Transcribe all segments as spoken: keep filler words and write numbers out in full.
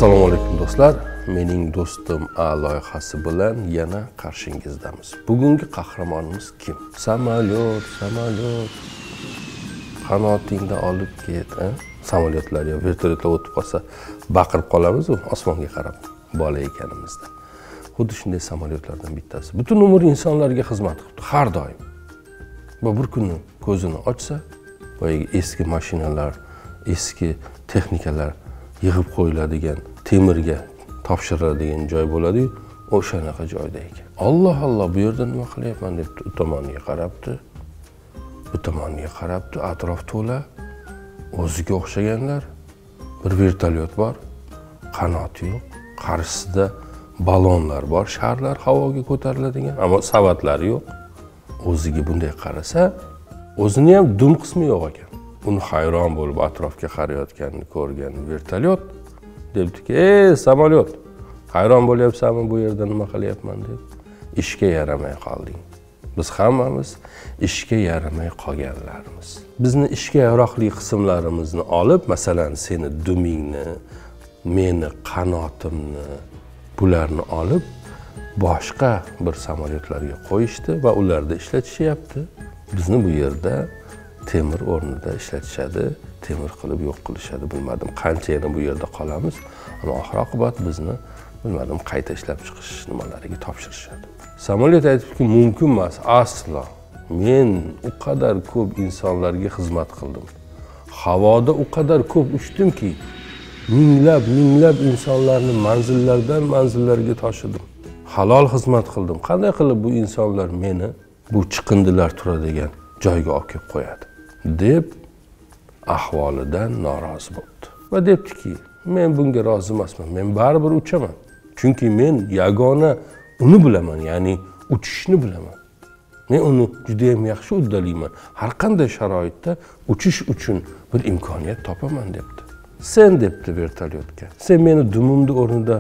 Assalomu alaykum do'stlar. Mening do'stim A loyihasi bilan yana qarshingizdamiz. Bugungi qahramonimiz kim? Samolyot, samolyot. Qanotingda olib ket, ha? Samolyotlar yo vertolyotlar o'tib qolsa, baqirib qolamiz u osmonga qarab, bola ekanimizda. Xuddi shunday samolyotlardan bittasi. Butun umr insonlarga xizmat qildi, har doim. Va bir kuni ko'zini ochsa, boyagi eski mashinalar, eski texnikalar yig'ib qo'yiladigan, temirga topshiriladigan joy bo'ladi-yu, o'shanaqa joyda ekan. Alloh Alloh, bu yerda nima qilyapman deb u tomoniga qarabdi. Bu tomoniga qarabdi, atrof to'la o'ziga o'xshaganlar. Bir vertolyot bor, qanoti yo'q, qarshisida balonlar bor, sharlar havoga ko'tariladigan, ammo savatlari yo'q. O'ziga bunday qarasa, o'zini ham dum qismi yo'q ekan. Uni hayron bo'lib atrofga qarayotganini ko'rgan vertolyot debdiki: "Ey, samolyot, hayron bo'lyapsanmi bu yerda nima qilyapman?" deb. Ishga yaramay qolding. Biz hammamiz ishga yaramay qolganlarmiz. Bizni ishga yaroqli qismlarimizni olib, masalan, seni dumingni, meni qanotimni, bularni olib boshqa bir samolyotlarga qo'yishdi va ularda ishlatishyapti. Bizni bu yerda temir o'rnida ishlatishadi, temir qilib yo'q qilishadi. Bilmadim qancha yana bu yerda qolamiz, ammo oxir oqibat bizni bilmadim qayta ishlab chiqish nimalariga topshirishadi. Samolyot aytibki, mumkin emas, aslo. Men u qadar ko'p insonlarga xizmat qildim. Havoda u qadar ko'p uchdimki, minglab, minglab insonlarni manzillardan manzillarga tashidim. Halol xizmat qildim. Qanday qilib bu insonlar meni bu chiqindilar turadigan joyga olib kelib qo'yadi deb ahvolidan norozi bo'ldi. Va debdiki, men bunga rozi emasman. Men baribir uchaman. Chunki men yagona uni bilaman, ya'ni uchishni bilaman. Men uni juda ham yaxshi uddalayman. Har qanday sharoitda uchish uchun bir imkoniyat topaman debdi. Sen debdi vertolyotga. Sen meni dumimni o'rnida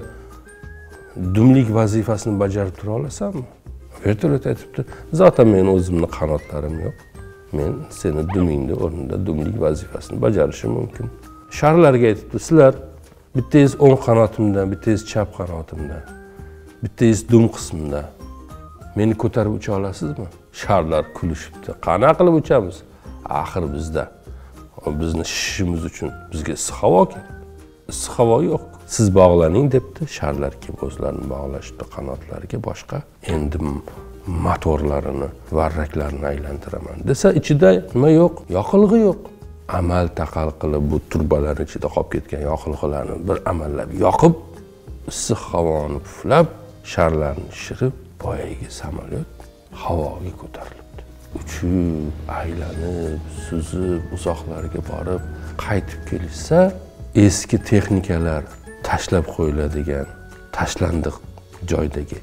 dumlik vazifasini bajarib tura olasanmi? Vertolyot aytibdi, "Zaten men o'zimni qanotlarim yo'q. Men seni dumingni o'rnida dumlik vazifasini bajarishim mumkin." Sharlarga aytibdi, "Sizlar bittangiz o'ng qanotimdan, bittangiz chap qanotimdan, bittangiz dum qismimda meni ko'tarib ucha olasizmi?" Sharlar kulishibdi. "Qanaqa qilib uchamiz? Axir bizda bizni shishimiz uchun bizga issiq havo kerak. Issiq havo yo'q. Siz bog'laning" debdi. Sharlar kelib o'zlarini bog'lashdi qanotlariga. Boshqa endi motorlarini, varraklarini aylantiraman desa, ichida nima yo'q? Yoqilg'i yo'q. Amal taqal qilib bu turbalar ichida qolib ketgan yoqilg'ilarni bir amallab yoqib, issiq havoni puflab, sharlarni shirib, boyagi samolyot havoga ko'tarilibdi. Uchib, aylanib, suzib, uzoqlarga borib, qaytib kelishsa, eski texnikalar tashlab qo'yiladigan tashlandiq joydagi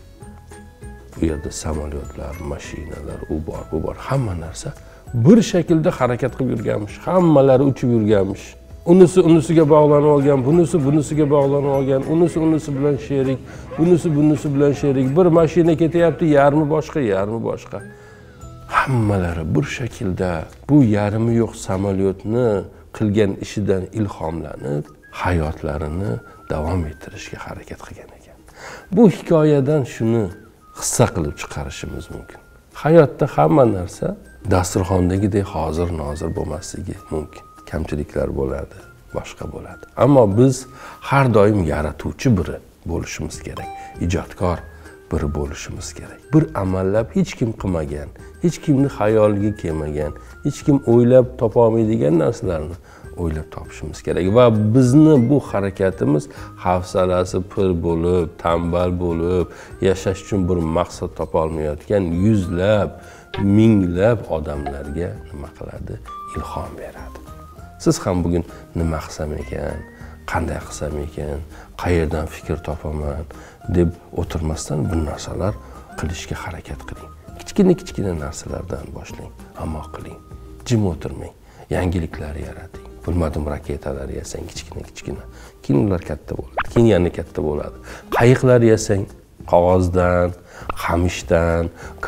bu yerda samolyotlar, mashinalar, u bor, bu bor, hamma narsa bir shaklda harakat qilib yurganmish, hammalari uchib yurganmish. Unisi unisiga bog'lanib olgan, bunisi bunisiga bog'lanib olgan, unisi unisi bilan sherik, bunisi bunisi bilan sherik. Bir mashina ketyapti, yarmi boshqa, yarmi boshqa. Hammalari bir shaklda bu yarmi yo'q samolyotni qilgan ishidan ilhomlanib, hayotlarini davom ettirishga harakat qilgan ekan. Bu hikoyadan shuni hissa qilib chiqarishimiz mumkin. Hayotda hamma narsa dasturxondagidek hozir nozir bo'lmasligi mumkin. Kamchiliklar bo'ladi, boshqa bo'ladi. Ammo biz har doim yaratuvchi biri bo'lishimiz kerak. Ijodkor biri bo'lishimiz kerak. Bir amallab hech kim qilmagan, hech kimni xayoliga kelmagan, hech kim o'ylab topa olmaydigan narsalarni o'ylab topishimiz kerak va bizni bu harakatimiz hafsalasi pir bo'lib, tambal bo'lib, yashash uchun bir maqsad topa olmayotgan yuzlab, minglab odamlarga nima qiladi? Ilhom beradi. Siz ham bugun nima qilsam ekan, qanday qilsam ekan, qayerdan fikr topaman deb o'tirmasdan bu narsalar qilishga harakat qiling. Kichkina-kichkina narsalardan boshlang, ammo qiling. Jim o'tirmang, yangiliklar yarating. Bilmadim, raketalar yasang kichkina-kichkina. Keyin ular katta bo'ladi. Keyin yana katta bo'ladi. Qayiqlar yasang qog'ozdan, qamishdan,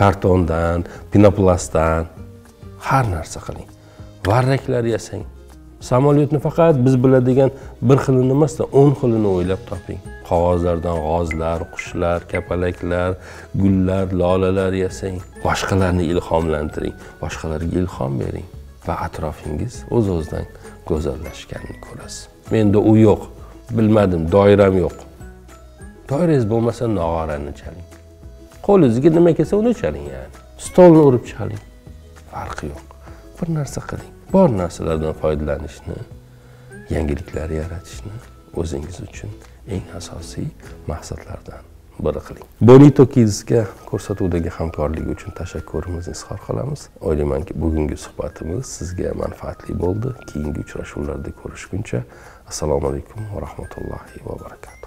kartondan, pinoplastdan har narsa qiling. Varraklar yasang Samolyotni faqat biz biladigan bir xilini emasdan o'n xilini o'ylab toping. Qog'ozlardan g'ozlar, qushlar, kapalaklar, gullar, lolalar yasang. Boshqalarni ilhomlantiring, boshqalarga ilhom bering va atrofingiz o'z-o'zidan go'zallashganini ko'rasiz. Menda u yo'q, bilmadim, doiram yo'q. Doirangiz bo'lmasa nog'orani chaling. Qo'lingizga nima kelsa uni chaling yani. Stolni urib chaling. Farqi yo'q. Bir narsa qiling. Bor narsalardan foydalanishni, yangiliklar yaratishni o'zingiz uchun eng asosiy maqsadlardan biri qiling. Bonito Kids'ga ko'rsatuvdagi hamkorligi uchun tashakkurimizni izhor qilamiz. O'ylaymanki, bugungi suhbatimiz sizga manfaatli bo'ldi. Keyingi uchrashuvlarda ko'rishguncha assalomu alaykum va rahmatullohi va barakatuh.